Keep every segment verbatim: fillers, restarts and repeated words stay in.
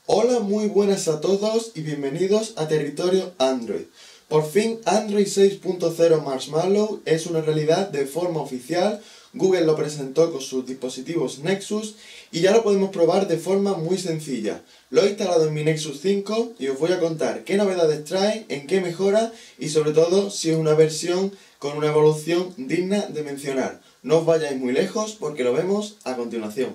Hola, muy buenas a todos y bienvenidos a Territorio Android. Por fin Android seis punto cero Marshmallow es una realidad de forma oficial. Google lo presentó con sus dispositivos Nexus y ya lo podemos probar de forma muy sencilla. Lo he instalado en mi Nexus cinco y os voy a contar qué novedades trae, en qué mejora y sobre todo si es una versión con una evolución digna de mencionar. No os vayáis muy lejos porque lo vemos a continuación.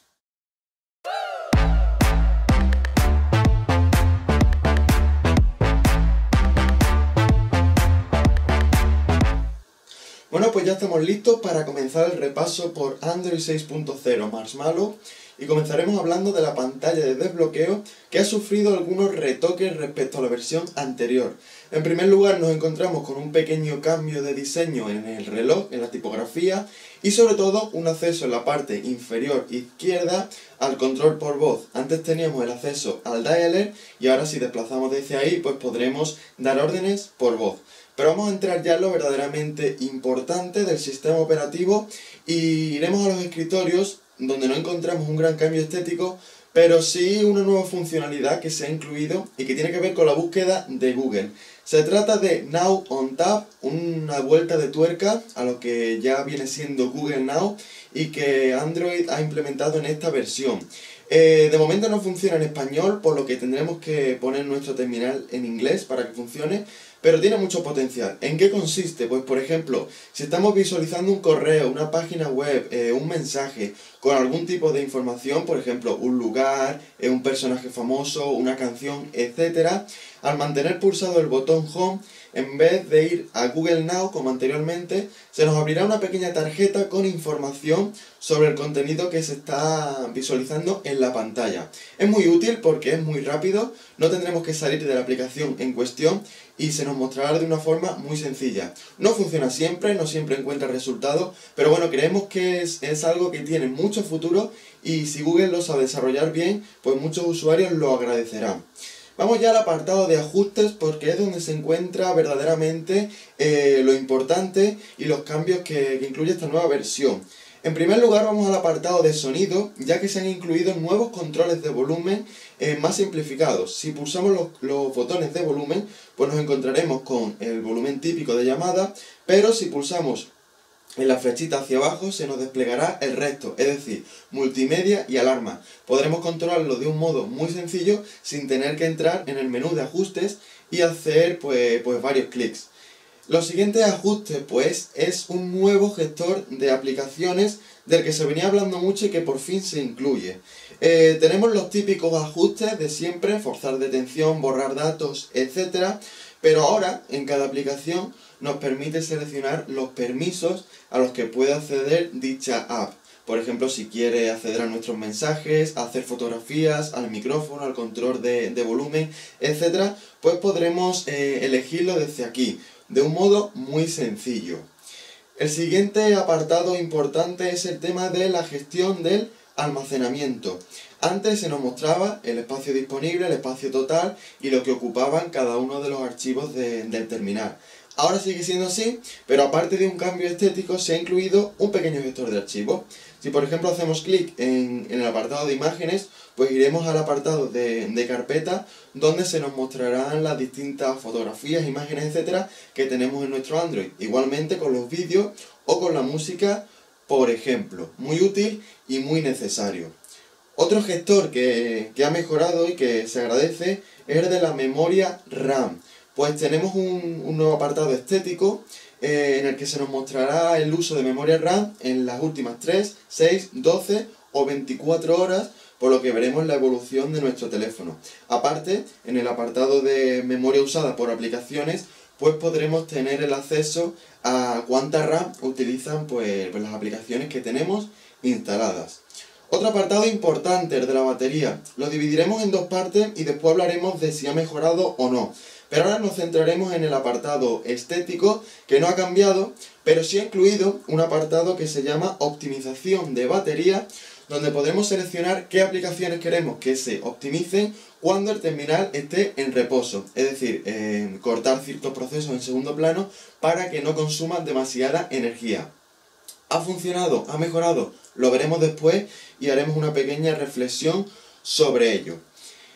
Bueno, pues ya estamos listos para comenzar el repaso por Android seis punto cero Marshmallow y comenzaremos hablando de la pantalla de desbloqueo que ha sufrido algunos retoques respecto a la versión anterior. En primer lugar nos encontramos con un pequeño cambio de diseño en el reloj, en la tipografía y sobre todo un acceso en la parte inferior izquierda al control por voz. Antes teníamos el acceso al dialer y ahora si desplazamos desde ahí pues podremos dar órdenes por voz. Pero vamos a entrar ya en lo verdaderamente importante del sistema operativo y iremos a los escritorios donde no encontramos un gran cambio estético, pero sí una nueva funcionalidad que se ha incluido y que tiene que ver con la búsqueda de Google. Se trata de Now on Tap, una vuelta de tuerca a lo que ya viene siendo Google Now y que Android ha implementado en esta versión. Eh, de momento no funciona en español, por lo que tendremos que poner nuestro terminal en inglés para que funcione, pero tiene mucho potencial. ¿En qué consiste? Pues por ejemplo, si estamos visualizando un correo, una página web, eh, un mensaje con algún tipo de información, por ejemplo, un lugar, eh, un personaje famoso, una canción, etcétera, al mantener pulsado el botón Home, en vez de ir a Google Now como anteriormente, se nos abrirá una pequeña tarjeta con información sobre el contenido que se está visualizando en la pantalla. Es muy útil porque es muy rápido, no tendremos que salir de la aplicación en cuestión y se nos mostrará de una forma muy sencilla. No funciona siempre, no siempre encuentra resultados, pero bueno, creemos que es, es algo que tiene mucho futuro y si Google lo sabe desarrollar bien, pues muchos usuarios lo agradecerán. Vamos ya al apartado de ajustes porque es donde se encuentra verdaderamente eh, lo importante y los cambios que, que incluye esta nueva versión. En primer lugar vamos al apartado de sonido, ya que se han incluido nuevos controles de volumen eh, más simplificados. Si pulsamos los, los botones de volumen, pues nos encontraremos con el volumen típico de llamada, pero si pulsamos en la flechita hacia abajo se nos desplegará el resto, es decir, multimedia y alarma. Podremos controlarlo de un modo muy sencillo sin tener que entrar en el menú de ajustes y hacer pues, pues varios clics. Los siguientes ajustes pues es un nuevo gestor de aplicaciones del que se venía hablando mucho y que por fin se incluye. Eh, tenemos los típicos ajustes de siempre, forzar detención, borrar datos, etcétera. Pero ahora en cada aplicación nos permite seleccionar los permisos a los que puede acceder dicha app. Por ejemplo, si quiere acceder a nuestros mensajes, a hacer fotografías, al micrófono, al control de, de volumen, etcétera, pues podremos eh, elegirlo desde aquí, de un modo muy sencillo. El siguiente apartado importante es el tema de la gestión del almacenamiento. Antes se nos mostraba el espacio disponible, el espacio total y lo que ocupaban cada uno de los archivos de, del terminal. Ahora sigue siendo así, pero aparte de un cambio estético se ha incluido un pequeño gestor de archivos. Si por ejemplo hacemos clic en, en el apartado de imágenes, pues iremos al apartado de, de carpeta, donde se nos mostrarán las distintas fotografías, imágenes, etcétera, que tenemos en nuestro Android. Igualmente con los vídeos o con la música, por ejemplo. Muy útil y muy necesario. Otro gestor que, que ha mejorado y que se agradece es el de la memoria RAM. Pues tenemos un, un nuevo apartado estético eh, en el que se nos mostrará el uso de memoria RAM en las últimas tres, seis, doce o veinticuatro horas, por lo que veremos la evolución de nuestro teléfono. Aparte, en el apartado de memoria usada por aplicaciones, pues podremos tener el acceso a cuánta RAM utilizan pues, pues las aplicaciones que tenemos instaladas. Otro apartado importante, el de la batería. Lo dividiremos en dos partes y después hablaremos de si ha mejorado o no. Pero ahora nos centraremos en el apartado estético, que no ha cambiado, pero sí ha incluido un apartado que se llama optimización de batería, donde podremos seleccionar qué aplicaciones queremos que se optimicen cuando el terminal esté en reposo. Es decir, eh, cortar ciertos procesos en segundo plano para que no consuman demasiada energía. ¿Ha funcionado? ¿Ha mejorado? Lo veremos después y haremos una pequeña reflexión sobre ello.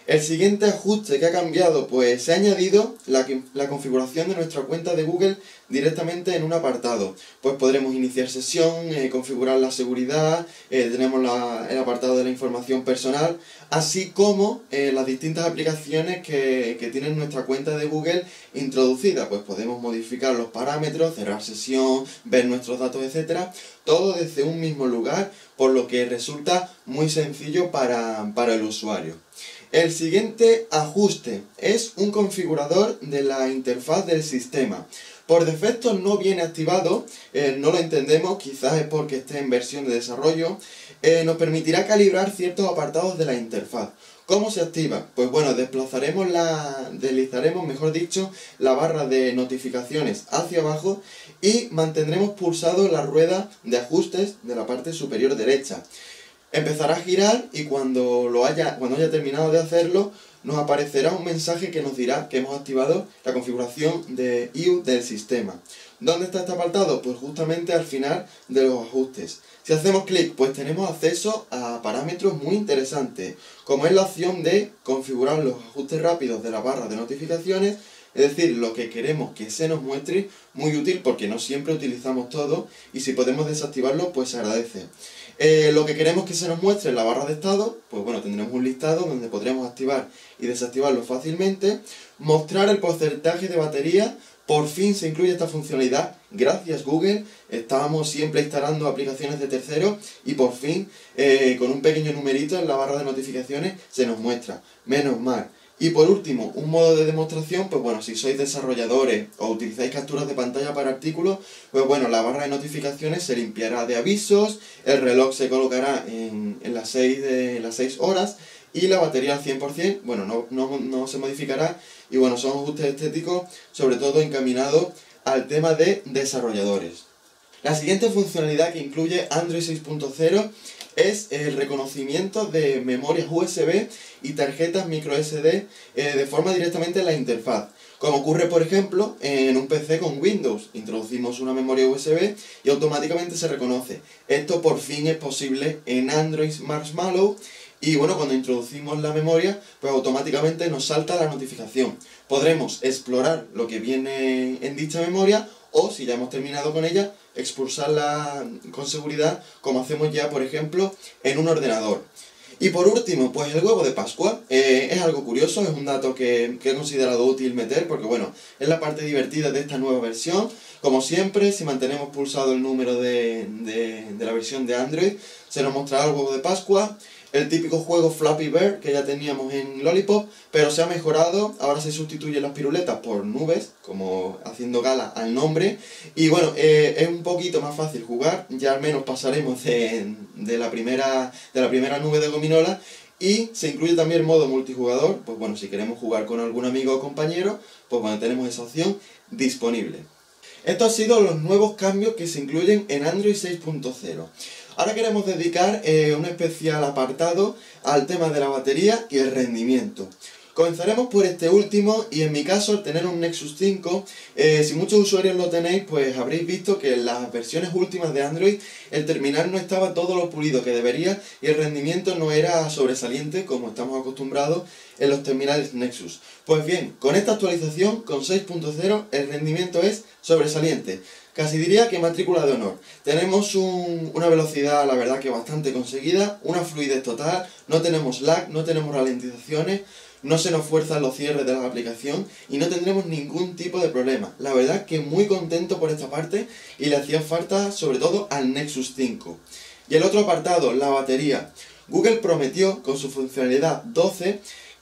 El siguiente ajuste que ha cambiado, pues se ha añadido la, la configuración de nuestra cuenta de Google directamente en un apartado. Pues podremos iniciar sesión, eh, configurar la seguridad, eh, tenemos la, el apartado de la información personal, así como eh, las distintas aplicaciones que, que tienen nuestra cuenta de Google introducida. Pues podemos modificar los parámetros, cerrar sesión, ver nuestros datos, etcétera. Todo desde un mismo lugar, por lo que resulta muy sencillo para, para el usuario. El siguiente ajuste es un configurador de la interfaz del sistema. Por defecto no viene activado, eh, no lo entendemos, quizás es porque esté en versión de desarrollo. Eh, nos permitirá calibrar ciertos apartados de la interfaz. ¿Cómo se activa? Pues bueno, desplazaremos la, deslizaremos, mejor dicho, la barra de notificaciones hacia abajo y mantendremos pulsado la rueda de ajustes de la parte superior derecha. Empezará a girar y cuando, lo haya, cuando haya terminado de hacerlo, nos aparecerá un mensaje que nos dirá que hemos activado la configuración de I U del sistema. ¿Dónde está este apartado? Pues justamente al final de los ajustes. Si hacemos clic, pues tenemos acceso a parámetros muy interesantes, como es la opción de configurar los ajustes rápidos de la barra de notificaciones, es decir, lo que queremos que se nos muestre, muy útil porque no siempre utilizamos todo y si podemos desactivarlo, pues se agradece. Eh, lo que queremos que se nos muestre en la barra de estado, pues bueno, tendremos un listado donde podremos activar y desactivarlo fácilmente. Mostrar el porcentaje de batería, por fin se incluye esta funcionalidad, gracias Google. Estábamos siempre instalando aplicaciones de terceros y por fin, eh, con un pequeño numerito en la barra de notificaciones, se nos muestra. Menos mal. Y por último, un modo de demostración, pues bueno, si sois desarrolladores o utilizáis capturas de pantalla para artículos, pues bueno, la barra de notificaciones se limpiará de avisos, el reloj se colocará en, en las seis de las seis horas y la batería al cien por cien, bueno, no, no, no se modificará y bueno, son ajustes estéticos, sobre todo encaminados al tema de desarrolladores. La siguiente funcionalidad que incluye Android seis punto cero es el reconocimiento de memorias U S B y tarjetas micro S D eh, de forma directamente en la interfaz. Como ocurre, por ejemplo, en un P C con Windows. Introducimos una memoria U S B y automáticamente se reconoce. Esto por fin es posible en Android Marshmallow. Y bueno, cuando introducimos la memoria, pues automáticamente nos salta la notificación. Podremos explorar lo que viene en dicha memoria o, si ya hemos terminado con ella, expulsarla con seguridad, como hacemos ya, por ejemplo, en un ordenador. Y por último, pues el huevo de Pascua. Eh, es algo curioso, es un dato que, que he considerado útil meter, porque bueno, es la parte divertida de esta nueva versión. Como siempre, si mantenemos pulsado el número de, de, de la versión de Android, se nos mostrará el huevo de Pascua. El típico juego Flappy Bird que ya teníamos en Lollipop, pero se ha mejorado, ahora se sustituyen las piruletas por nubes, como haciendo gala al nombre, y bueno, eh, es un poquito más fácil jugar, ya al menos pasaremos de, de, la, primera, de la primera nube de gominola, y se incluye también el modo multijugador, pues bueno, si queremos jugar con algún amigo o compañero, pues bueno, tenemos esa opción disponible. Estos han sido los nuevos cambios que se incluyen en Android seis punto cero. Ahora queremos dedicar eh, un especial apartado al tema de la batería y el rendimiento. Comenzaremos por este último y en mi caso al tener un Nexus cinco, eh, si muchos usuarios lo tenéis, pues habréis visto que en las versiones últimas de Android el terminal no estaba todo lo pulido que debería y el rendimiento no era sobresaliente como estamos acostumbrados en los terminales Nexus. Pues bien, con esta actualización, con seis punto cero, el rendimiento es sobresaliente. Casi diría que matrícula de honor. Tenemos un, una velocidad, la verdad que bastante conseguida, una fluidez total, no tenemos lag, no tenemos ralentizaciones, no se nos fuerzan los cierres de la aplicación y no tendremos ningún tipo de problema. La verdad que muy contento por esta parte y le hacía falta sobre todo al Nexus cinco. Y el otro apartado, la batería. Google prometió con su funcionalidad doce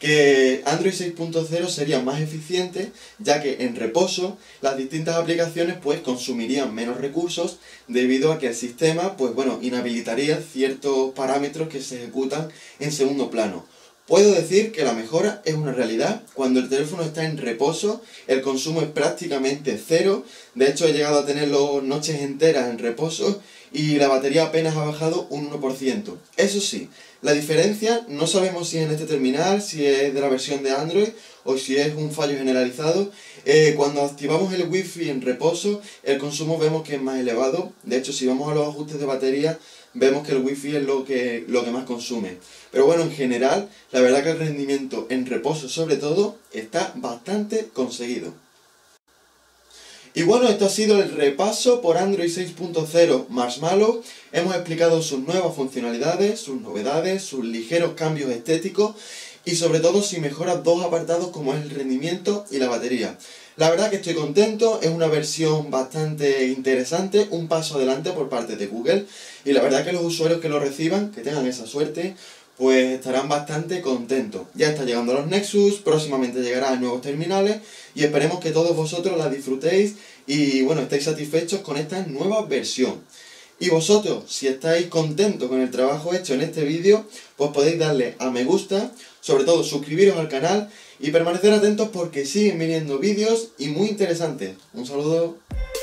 que Android seis punto cero sería más eficiente, ya que en reposo las distintas aplicaciones pues consumirían menos recursos debido a que el sistema pues bueno inhabilitaría ciertos parámetros que se ejecutan en segundo plano. Puedo decir que la mejora es una realidad. Cuando el teléfono está en reposo, el consumo es prácticamente cero. De hecho, he llegado a tenerlo noches enteras en reposo y la batería apenas ha bajado un uno por ciento. Eso sí, la diferencia no sabemos si es en este terminal, si es de la versión de Android o si es un fallo generalizado. Eh, cuando activamos el Wi-Fi en reposo, el consumo vemos que es más elevado. De hecho, si vamos a los ajustes de batería, vemos que el wifi es lo que, lo que más consume. Pero bueno, en general, la verdad que el rendimiento en reposo sobre todo está bastante conseguido. Y bueno, esto ha sido el repaso por Android seis punto cero Marshmallow. Hemos explicado sus nuevas funcionalidades, sus novedades, sus ligeros cambios estéticos y sobre todo si mejora dos apartados como es el rendimiento y la batería. La verdad que estoy contento, es una versión bastante interesante, un paso adelante por parte de Google y la verdad que los usuarios que lo reciban, que tengan esa suerte, pues estarán bastante contentos. Ya está llegando a los Nexus, próximamente llegará a nuevos terminales y esperemos que todos vosotros la disfrutéis y bueno, estéis satisfechos con esta nueva versión. Y vosotros, si estáis contentos con el trabajo hecho en este vídeo, pues podéis darle a me gusta, sobre todo suscribiros al canal y permanecer atentos porque siguen viniendo vídeos y muy interesantes. Un saludo.